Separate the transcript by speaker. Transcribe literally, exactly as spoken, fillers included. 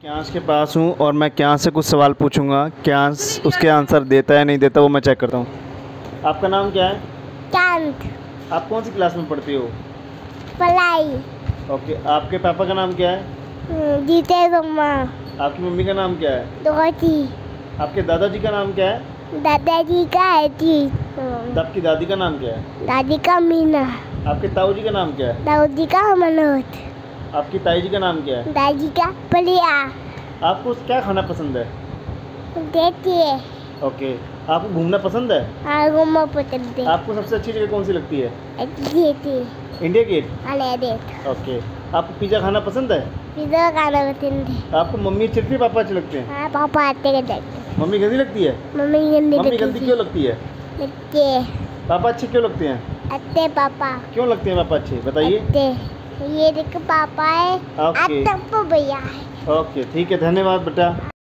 Speaker 1: क्यांस के पास हूँ और मैं क्यांस से कुछ सवाल पूछूंगा। क्यांस उसके आंसर देता है नहीं देता वो मैं चेक करता हूँ। आपका नाम क्या है?
Speaker 2: चांद।
Speaker 1: आप कौन सी क्लास में पढ़ती हो?
Speaker 2: पलाई।
Speaker 1: ओके, आपके पापा का नाम क्या है?
Speaker 2: जीते रुमा।
Speaker 1: आपकी मम्मी का नाम क्या है?
Speaker 2: दोती।
Speaker 1: आपके दादाजी का नाम क्या है?
Speaker 2: दादाजी का है जी।
Speaker 1: आपकी दादी का नाम क्या है?
Speaker 2: दादी का मीना।
Speaker 1: आपके ताऊ जी का नाम क्या है?
Speaker 2: दाऊदी का मनोज।
Speaker 1: आपकी ताई जी का नाम क्या है?
Speaker 2: दादी का प्रिया।
Speaker 1: आपको क्या खाना पसंद है?
Speaker 2: देती है।
Speaker 1: ओके, आपको घूमना पसंद है?
Speaker 2: हाँ, घूमना पसंद है।
Speaker 1: आपको सबसे अच्छी जगह कौन सी लगती है?
Speaker 2: देती।
Speaker 1: India gate.
Speaker 2: अले देख।
Speaker 1: ओके, आपको पिज़्ज़ा खाना पसंद है?
Speaker 2: पिज़्ज़ा खाना पसंद है।
Speaker 1: आपको मम्मी अच्छी लगती है पापा अच्छे लगते हैं?
Speaker 2: हाँ, पापा आते के देखते।
Speaker 1: मम्मी गंदी लगती है?
Speaker 2: मम्मी गंदी
Speaker 1: मम्मी
Speaker 2: लगती
Speaker 1: गंदी क्यों लगती है?
Speaker 2: लगती है।
Speaker 1: पापा अच्छे क्यों लगते हैं?
Speaker 2: अत्ते पापा।
Speaker 1: क्यों लगते हैं पापा अच्छे, बताइए।
Speaker 2: अत्ते। ये देखो पापा है।
Speaker 1: ओके।
Speaker 2: अत्ते भैया है।
Speaker 1: ओके, ठीक है, धन्यवाद बेटा।